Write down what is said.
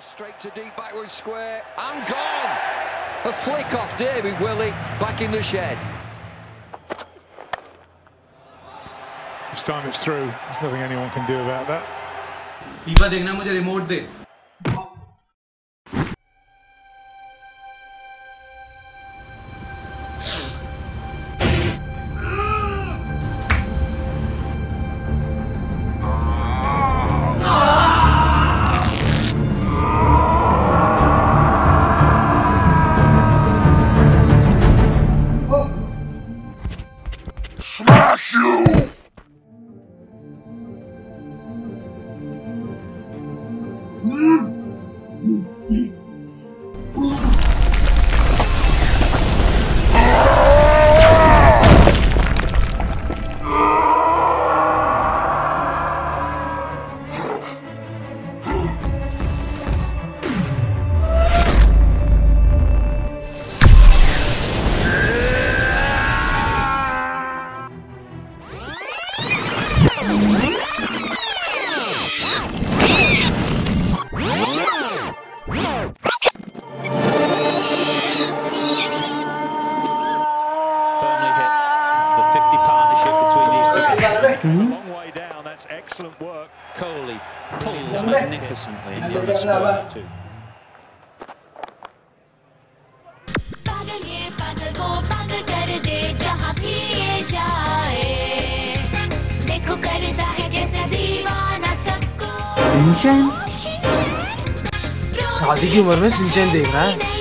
straight to deep backward square and gone. A flick off David Willey, back in the shed. This time it's through. There's nothing anyone can do about that. FIFA देखना मुझे remote दे. Smash you! A long way down, that's excellent work. Coley pulls magnificently and gets scored too. सिंचन शादी की उम्र में सिंचन देख रहा है.